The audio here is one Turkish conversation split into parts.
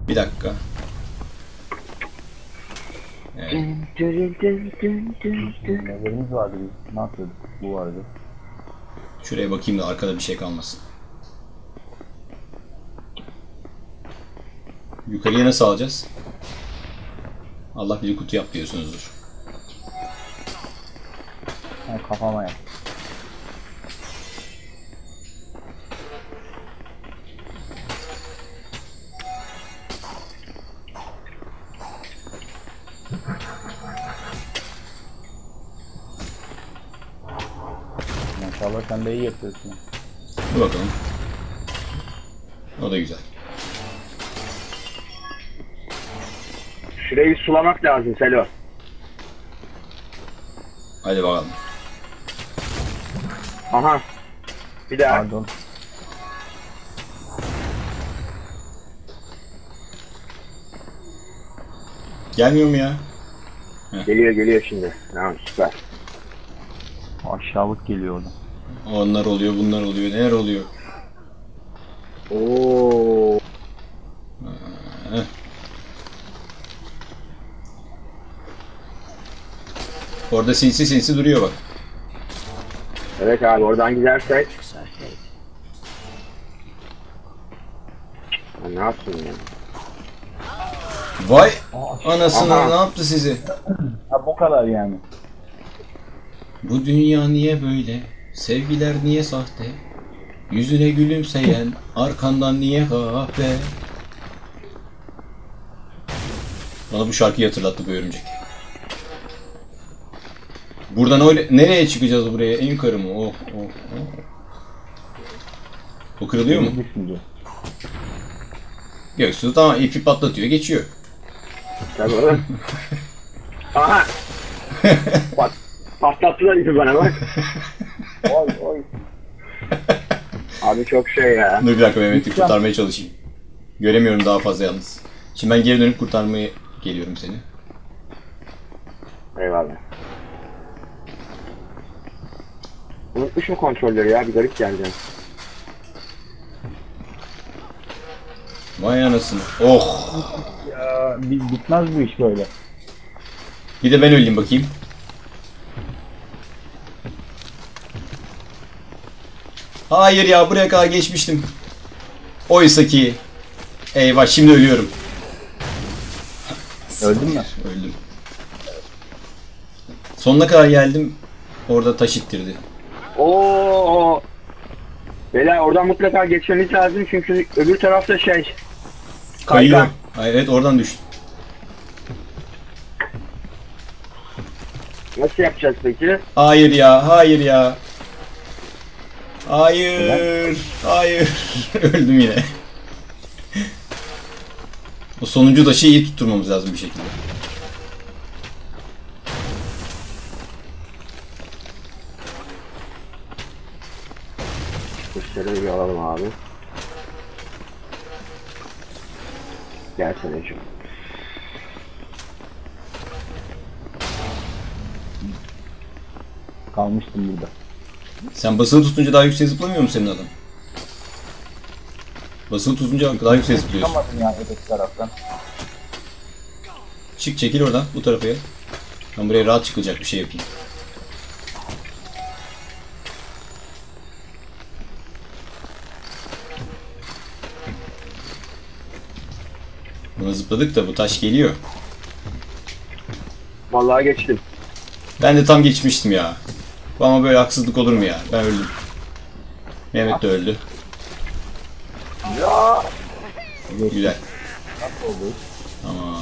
Bir dakika. Evet. Nelerimiz vardı biz? Ne yapıyorduk? Bu vardı. Şuraya bakayım da arkada bir şey kalmasın. Yukarıya nasıl alacağız? Allah bilir kutu yap diyorsunuzdur. Ha, kafama yap. Maşallah sen de iyi yapıyorsun. Dur bakalım. O da güzel. Şurayı sulamak lazım Selo. Hadi bakalım. Aha. Bir daha. Pardon. Gelmiyor mu ya? Geliyor şimdi. Tamam süper. Aşağılık geliyor orada. Onlar oluyor, bunlar oluyor, neler oluyor? Oo. Heh. Orada sinsi sinsi duruyor bak. Evet abi oradan gidersek. Ya ne yapsın ya? Vay anasını Aha. ne yaptı sizi? Ha bu kadar yani. Bu dünya niye böyle? Sevgiler niye sahte? Yüzüne gülümseyen arkandan niye kahpe? Bana bu şarkıyı hatırlattı bu örümcek. Buradan öyle nereye çıkacağız buraya? En yukarı mı? Oh oh oh. O kırılıyor mu? Düşünce. Göksu tamam ipi patlatıyor geçiyor. Tabii oğlum. Aha. Bak. Patlattılar ipi bana bak. Oy oy. Abi çok şey ya. Dur bir dakika Mehmet'i kurtarmaya çalışayım. Göremiyorum daha fazla yalnız. Şimdi ben geri dönüp kurtarmaya geliyorum seni. Eyvallah. Unutmuşum kontrolleri ya. Bir garip geldi. Vay anasını. Oh. Ya bitmez bu iş böyle. Bir de ben öleyim bakayım. Hayır ya buraya kadar geçmiştim. Oysa ki. Eyvah şimdi ölüyorum. Öldün mü? Öldüm. Sonuna kadar geldim. Orada taş ittirdi. Oo. Beyler oradan mutlaka geçmeniz lazım çünkü öbür tarafta şey. Kayıyor. Kaygan. Hayır, evet oradan düştü. Nasıl yapacağız peki? Hayır ya, hayır ya. Hayır, hayır. Öldüm yine. O sonuncu taşı iyi tutturmamız lazım bir şekilde. Kuşları bir alalım abi. Gelsene şu. Kalmıştım burada. Sen basılı tutunca daha yükseğe zıplamıyor mu senin adam? Basılı tutunca daha yükseğe zıplıyorsun. Çıkamadım ya öteki taraftan. Çık çekil oradan bu tarafa gel. Ben buraya rahat çıkılacak bir şey yapayım. Buna zıpladık da bu taş geliyor. Vallahi geçtim. Ben de tam geçmiştim ya. Ama böyle haksızlık olur mu ya? Ben öldüm. Mehmet de öldü. Ya. Güzel. Nasıl oldu? Tamam.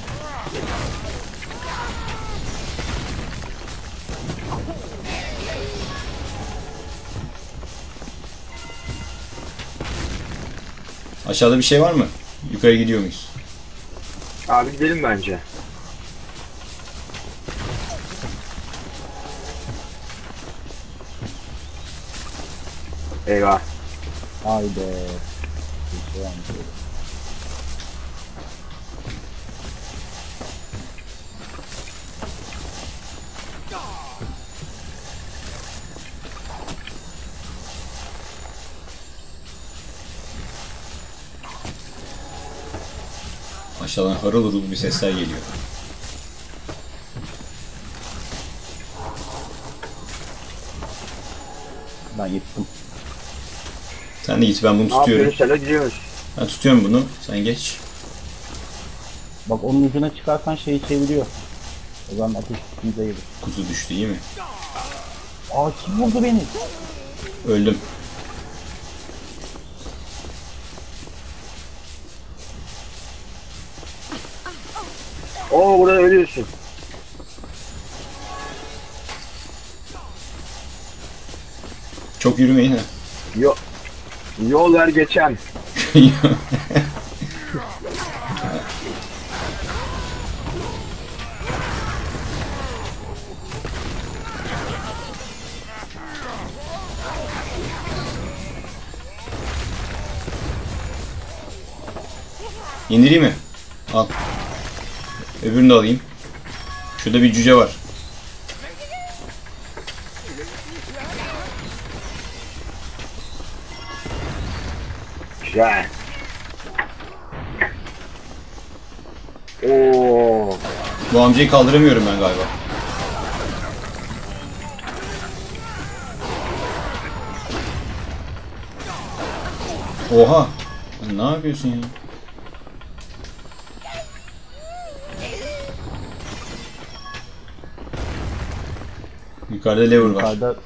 Aşağıda bir şey var mı? Yukarı gidiyor muyuz? Abi gidelim bence. Eyvah. Haydi. Bir şey varmış öyle. Aşağıdan harıl harıl bir sesler geliyor. Ben gittim. Sen de git, ben bunu Ne tutuyorum. yapıyoruz? Şöyle gidiyoruz. Ben tutuyorum bunu. Sen geç. Bak onun ucuna çıkarsan şeyi çeviriyor. O zaman ateş üstünüze gelir. Kutu düştü iyi mi? Aa kim vurdu beni? Öldüm. Oo burada ölüyorsun. Çok yürümeyin ha. Yo Yol ver geçen. İndireyim mi? Al. Öbürünü de alayım. Şurada bir cüce var. Güzel. Oo. Bu amcayı kaldıramıyorum ben galiba. Oha! Ne yapıyorsun ya? Yukarıda lever var. Yukarıda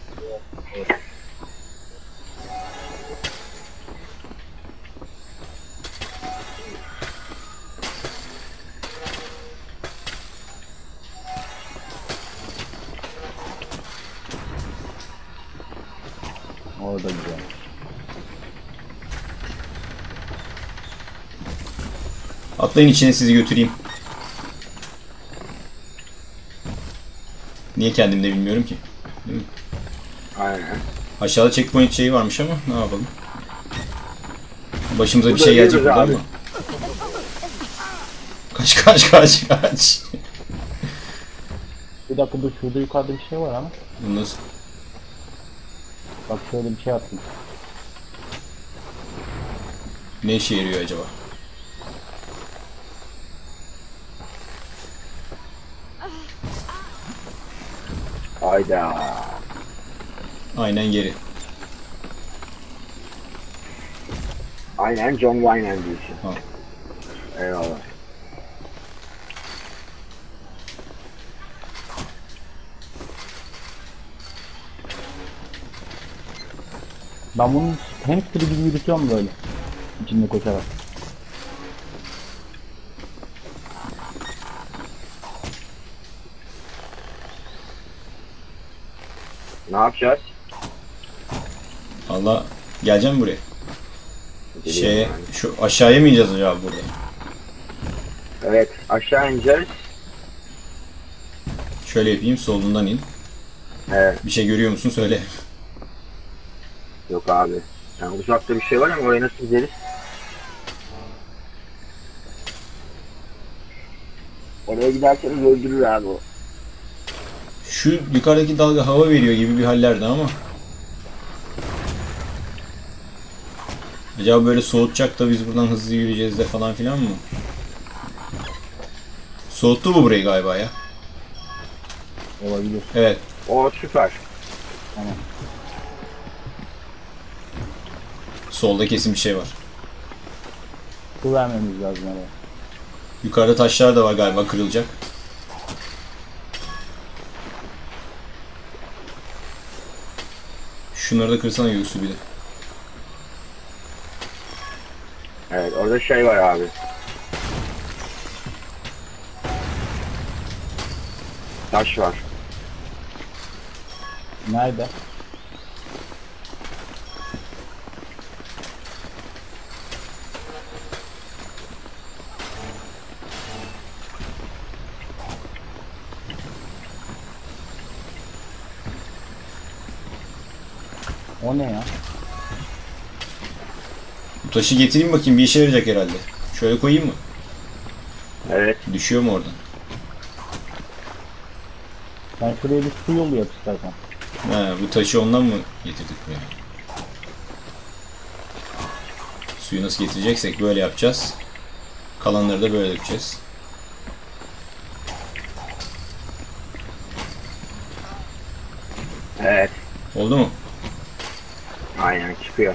orada güzel. Atlayın içine, sizi götüreyim. Niye kendim de bilmiyorum ki. Değil mi? Aynen. Aşağıda checkpoint şeyi varmış ama ne yapalım? Başımıza bir Burada şey gelecek ölüyoruz buradan abi. mı? Kaç kaç kaç kaç. Bir dakika dur, şurada yukarıda bir şey var ama. Bu nasıl? Bak şöyle bir şey attım. Ne işe yarıyor acaba? Hayda. Aynen geri. Aynen John Wayne diyorsun. Ha. Eyvallah. Ben bunu hamster gibi yürütüyorum böyle. İçinde koşarak. Ne yapacağız? Allah, geleceğim buraya. Geliyorum yani. Şu aşağıya mı ineceğiz acaba burada? Evet aşağı ineceğiz. Şöyle yapayım, solundan in. Evet. Bir şey görüyor musun söyle. Yok abi. Yani uzakta bir şey var ama oraya nasıl gideriz? Oraya giderseniz öldürür abi o. Şu yukarıdaki dalga hava veriyor gibi bir hallerde ama. Acaba böyle soğutacak da biz buradan hızlı yürüyeceğiz de falan filan mı? Soğuttu bu burayı galiba ya. Olabilir. Evet. O süper. Tamam. Solda kesin bir şey var. Su vermemiz lazım oraya. Yukarıda taşlar da var galiba, kırılacak. Şunları da kırsana Yusuf bir de. Evet orada şey var abi. Taş var. Nerede? O ne ya? Bu taşı getireyim bakayım, bir işe yarayacak herhalde. Şöyle koyayım mı? Evet. Düşüyor mu oradan? Sen şuraya bir su yolu yap istersen. He, bu taşı ondan mı getirdik buraya? Suyu nasıl getireceksek böyle yapacağız. Kalanları da böyle dökeceğiz. Evet. Oldu mu? Aynen çıkıyor.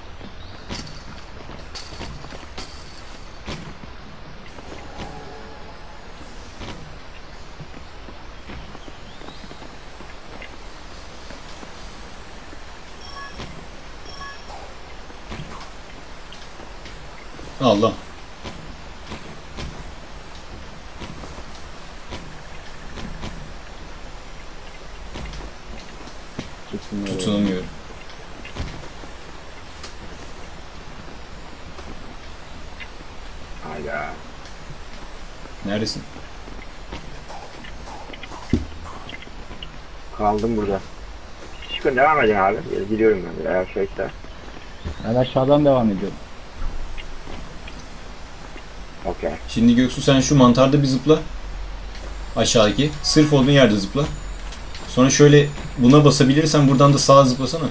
Allah. Çıksın. Tutunamıyorum. Hayda. Neredesin? Kaldım burada. Çıkın devam edin abi. Gidiyorum ben de eğer şeyse. Ben aşağıdan devam ediyorum. Okey. Şimdi Göksu sen şu mantarda bir zıpla. Aşağıdaki. Sırf olduğun yerde zıpla. Sonra şöyle buna basabilirsen buradan da sağa zıplasana.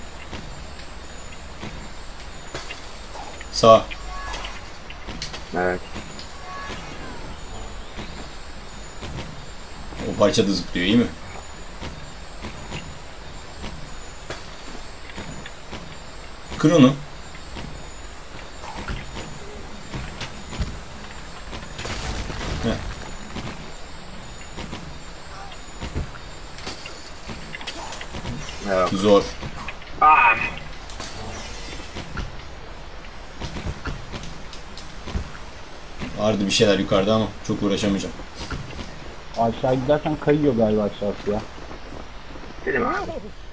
Sağ. Evet. O parça da zıplıyor, iyi mi? Kır onu. Heh. Evet. Zor. Ah! Vardı bir şeyler yukarıda ama çok uğraşamayacağım. Aşağı gidersen kayıyor galiba aşağısı ya. Dedim abi.